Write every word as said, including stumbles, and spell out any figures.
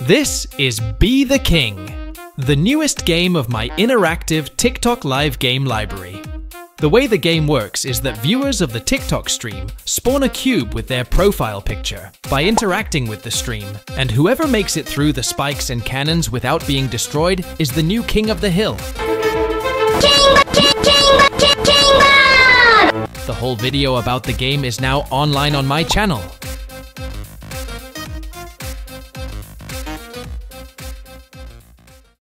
This is Be the King, the newest game of my interactive TikTok live game library. The way the game works is that viewers of the TikTok stream spawn a cube with their profile picture by interacting with the stream, and whoever makes it through the spikes and cannons without being destroyed is the new king of the hill. King, king, king, king, king, The whole video about the game is now online on my channel.